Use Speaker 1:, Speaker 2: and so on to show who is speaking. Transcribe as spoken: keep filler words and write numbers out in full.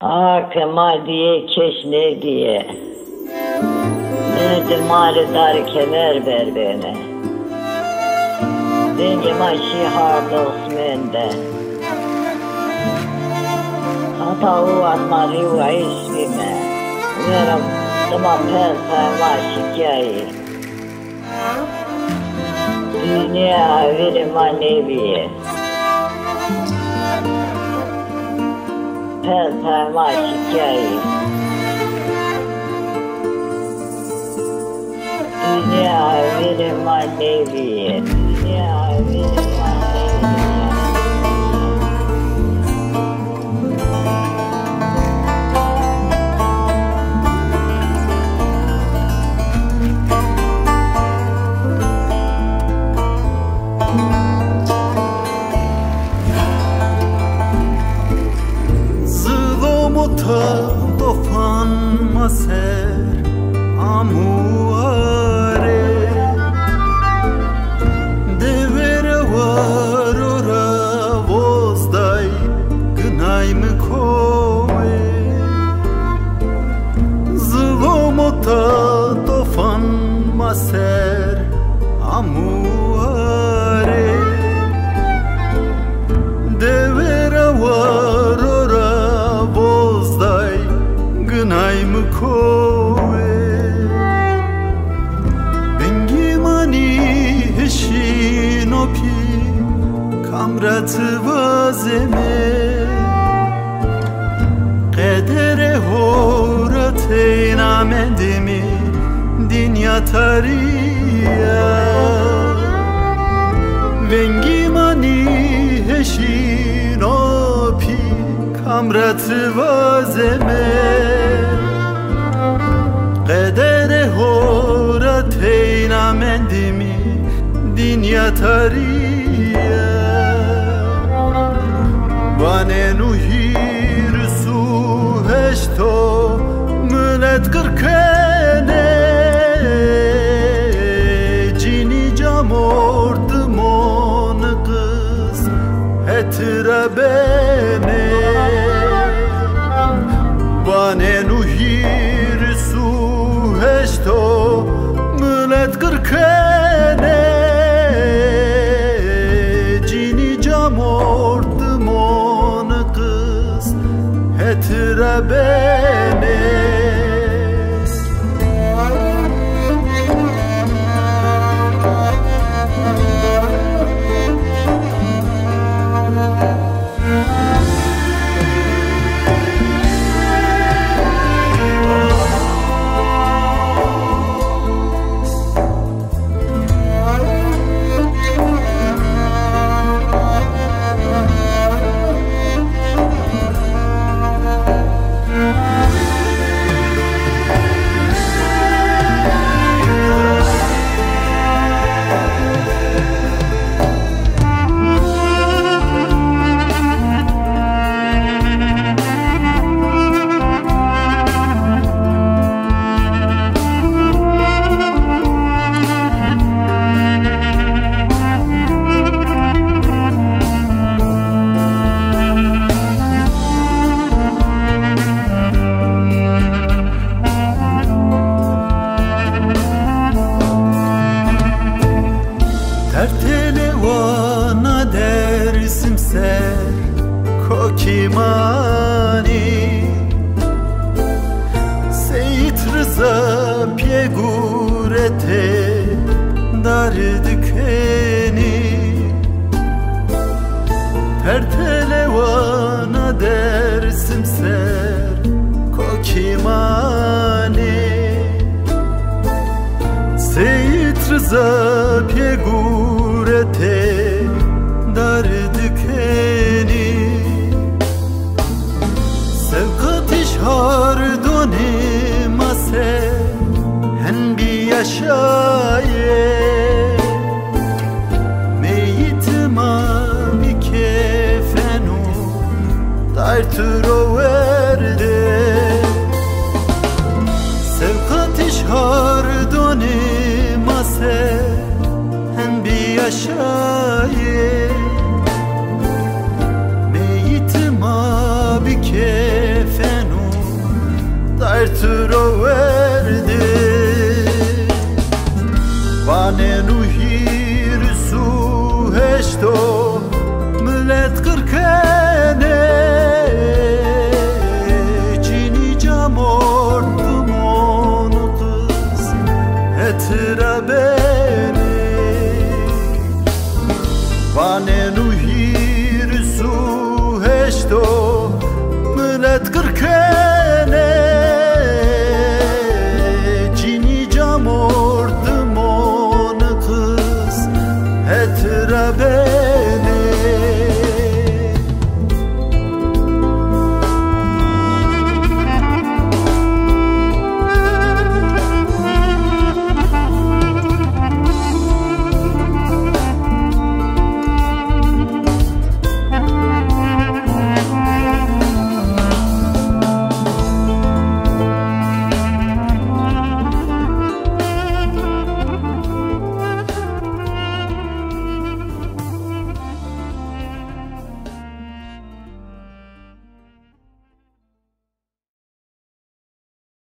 Speaker 1: Ah Kemal diye keşne diye Nerede mali dar kemer ver beni Denge maşi harda Osman'da Hata u atmari u ismime Uyaram tamam pensa maşi hikaye Dünya verim maneviye Pensa maşi hikaye Dünya verim maneviye Dünya verim maneviye
Speaker 2: Zılomota dofan maser amuare Devere var ora vozday Gınay mı koe Zılomota dofan maser amuare Devere var ora vozday Gınay mı koe Bengi mani heşinopi Kamratı vazeme Qedere horatey namendimi Dünya tariya Bengi mani heşinopi Kamratı vazeme Qedere horatey namendimi Dünya tariya Bane nuhir su heşto Mület kırkene Cini cam ordum onu kız Etire beni Bane nuhir su heşto Mület kırkene Cini cam ordum onu kız Etire beni Tertelevana dersim ser kokimani Seyit Rıza piegurete dardikeni Tertelevana dersim ser kokimani Seyit Rıza piegurete dardikeni Sevkat işhar donimase hen bi yaşaye Meyitima bi kefenu darturo verde Sevkat işhar donimase hen bi yaşaye Meyitima bi kefenu در تو رو